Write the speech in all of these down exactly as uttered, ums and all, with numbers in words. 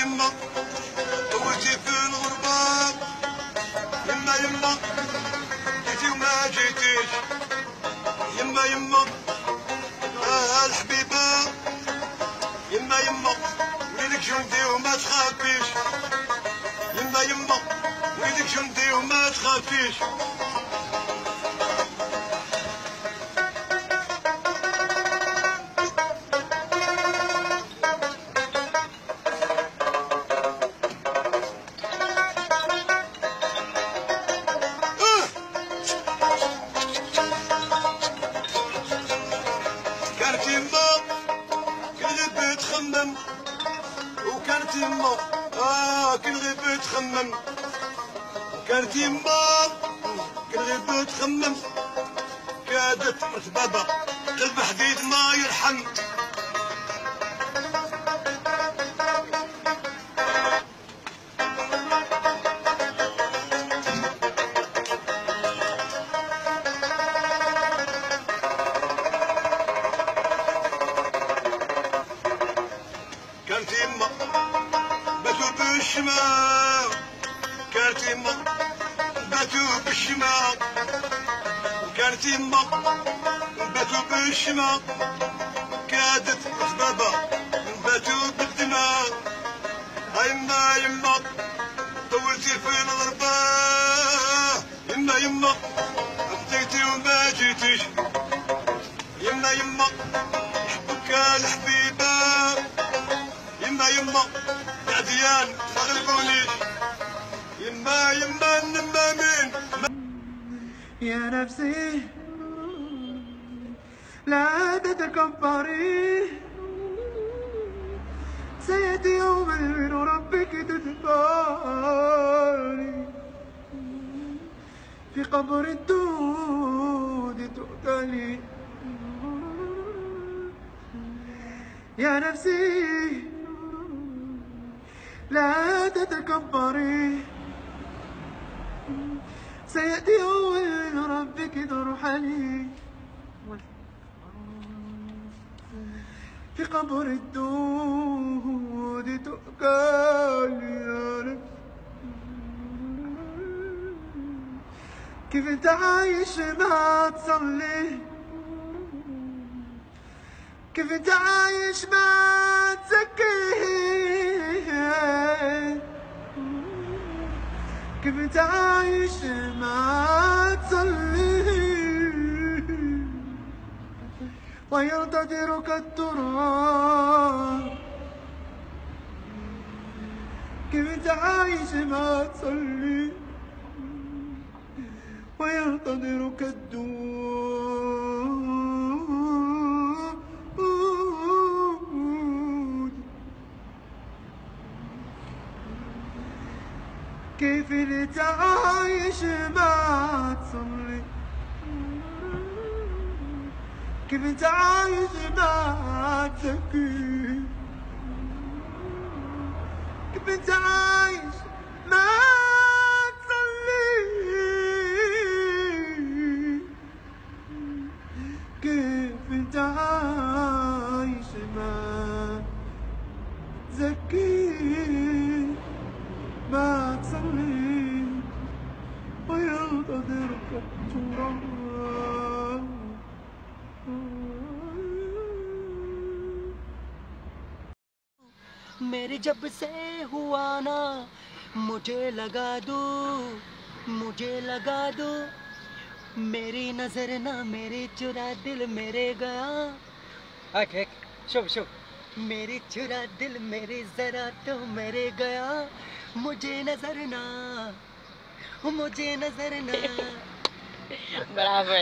يما طولتي في الغربة، يما يما جيتي وما جيتيش، يما يما آه الحبيبة، يما يما وليدك جندي وما تخافيش، يما يما وليدك جندي وما تخافيش. كانت يما كل غيب تخمم، وكانت يما اه كل غيب تخمم، كانت يما كل غيب تخمم، كادت مرت بابا قلب حديد ما يرحم. كانت يما باتوا بالشمال، كانت يما باتوا بالشمال، كانت يما باتوا بالشمال، كادت بابا باتوا بالدماغ. يما يما طولتي في الغربة، يما يما بديتي وما جيتيش، يما يما نحبك الحبيبة، يما يما يا ديان ما غلبونيش، يما يما النمامين. يا نفسي لا تتكبري، سيأتي يوم من ربك تتباري، في قبر الدود تؤتلي. يا نفسي لا تتكبري، سيأتي يوم من ربك ترحلي، في قبر الدود تؤكلي. كيف انت عايش ما تصلي، كيف انت عايش ما تزكيه، كيف انت عايش ما تصلي، وينتظرك التراب. كيف انت عايش ما تصلي، وينتظرك الدود. كيف انت عايش ما تصلي، كيف انت عايش ما تزكي، كيف انت عايش ما تصلي، كيف انت عايش ما تزكي، ما تصلي، وينتظرك التراب. मेरे जब से हुआ ना, मुझे लगा दो, मुझे लगा दो, मेरी नजर ना मेरी चुरा दिल मेरे गया। हक हक शुभ शुभ, मेरी चुरा दिल मेरी जरा तो मेरे गया, मुझे नजर ना, मुझे नजर ना। Bravo.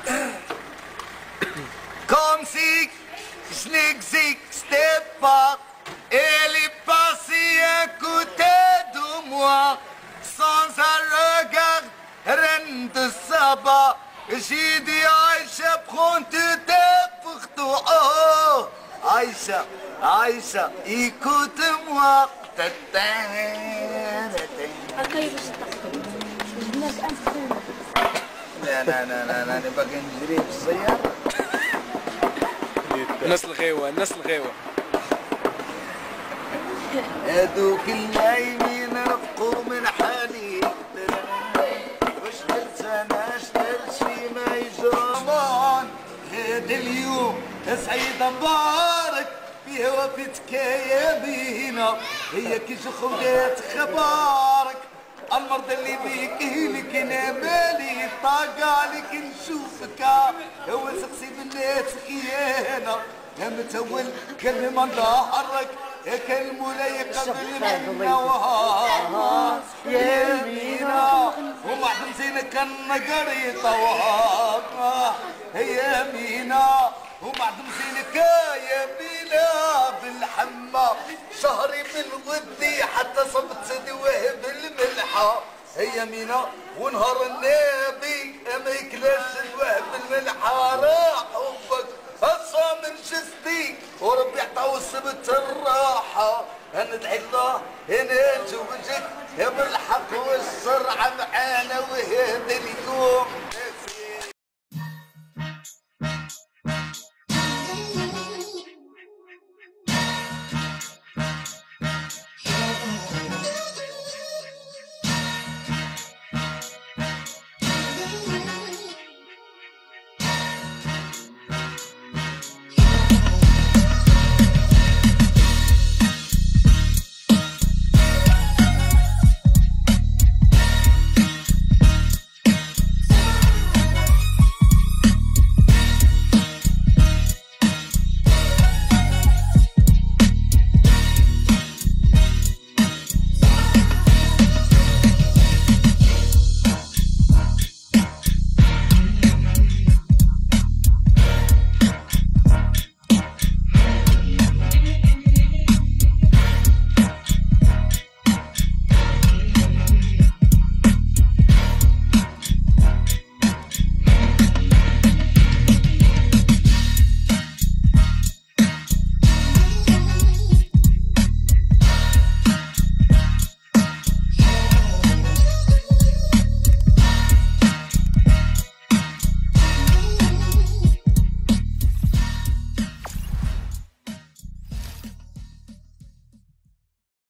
Kom ziek, slik ziek, step back. Elle est passée à côté de moi, sans un regard, reine de Saba. J'ai dit Aïcha, prends tout pour toi. Oh, Aïcha, Aïcha, écoute-moi. لا لا لا لا لا نبقى نجري بالسيارة. الناس الغيوة، الناس الغيوة. هذوك اللايمين رفقوا من حالي واش درت انا اش درت شي ما يجرمان. هذا اليوم سعيد مبارك فيه وفاتك يا بينا هي كي خذات خبارك المرضى اللي بيك لك انا مالي طاقة عليك نشوفك هو سقسي بالناس خيانة متول كلمة ظهرك كان مولاي قبل منا وهار يا مينا وما زينك النقري طوار يا مينا وما زينك يا مينا بالحمى شهري من ودي حتى صبت دواه بالملحة هي مينا ونهار النبي ما يكلاش دواه